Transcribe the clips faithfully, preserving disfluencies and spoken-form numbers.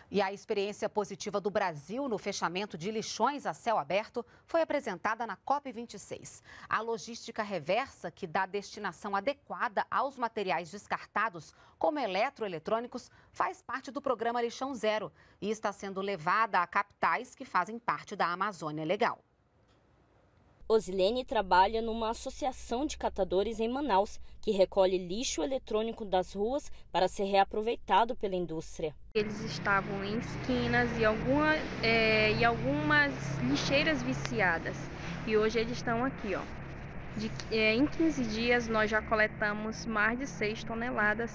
E a experiência positiva do Brasil no fechamento de lixões a céu aberto foi apresentada na COP vinte e seis. A logística reversa, que dá destinação adequada aos materiais descartados, como eletroeletrônicos, faz parte do programa Lixão Zero e está sendo levada a capitais que fazem parte da Amazônia Legal. Osilene trabalha numa associação de catadores em Manaus, que recolhe lixo eletrônico das ruas para ser reaproveitado pela indústria. Eles estavam em esquinas e, alguma, é, e algumas lixeiras viciadas. E hoje eles estão aqui, ó. De, é, em quinze dias nós já coletamos mais de seis toneladas,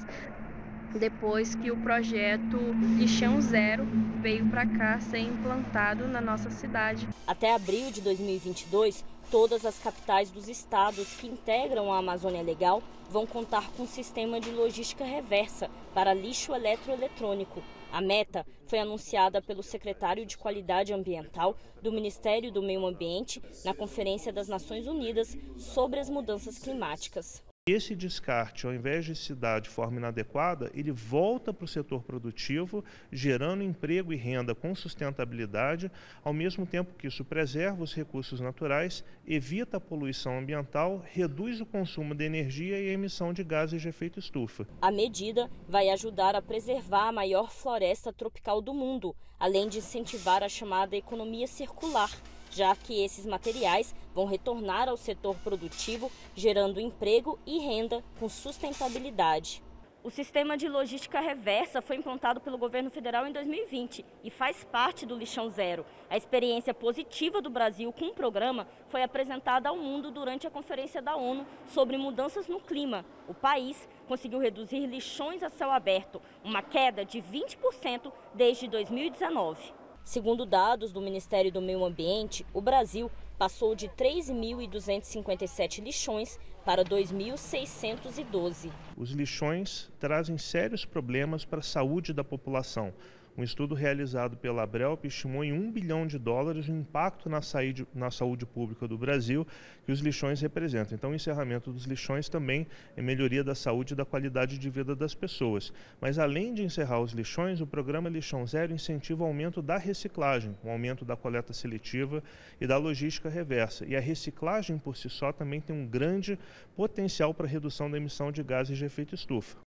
depois que o projeto Lixão Zero veio para cá ser implantado na nossa cidade. Até abril de dois mil e vinte e dois, todas as capitais dos estados que integram a Amazônia Legal vão contar com um sistema de logística reversa para lixo eletroeletrônico. A meta foi anunciada pelo secretário de Qualidade Ambiental do Ministério do Meio Ambiente na Conferência das Nações Unidas sobre as Mudanças Climáticas. Esse descarte, ao invés de se dar de forma inadequada, ele volta para o setor produtivo, gerando emprego e renda com sustentabilidade, ao mesmo tempo que isso preserva os recursos naturais, evita a poluição ambiental, reduz o consumo de energia e a emissão de gases de efeito estufa. A medida vai ajudar a preservar a maior floresta tropical do mundo, além de incentivar a chamada economia circular, já que esses materiais vão retornar ao setor produtivo, gerando emprego e renda com sustentabilidade. O sistema de logística reversa foi implantado pelo governo federal em dois mil e vinte e faz parte do Lixão Zero. A experiência positiva do Brasil com o programa foi apresentada ao mundo durante a Conferência da ONU sobre Mudanças no Clima. O país conseguiu reduzir lixões a céu aberto, uma queda de vinte por cento desde dois mil e dezenove. Segundo dados do Ministério do Meio Ambiente, o Brasil passou de três mil duzentos e cinquenta e sete lixões para dois mil seiscentos e doze. Os lixões trazem sérios problemas para a saúde da população. Um estudo realizado pela Abrelp estimou em um bilhão de dólares o impacto na saúde, na saúde pública do Brasil que os lixões representam. Então, o encerramento dos lixões também é melhoria da saúde e da qualidade de vida das pessoas. Mas, além de encerrar os lixões, o programa Lixão Zero incentiva o aumento da reciclagem, o aumento da coleta seletiva e da logística reversa. E a reciclagem, por si só, também tem um grande potencial para a redução da emissão de gases de efeito estufa.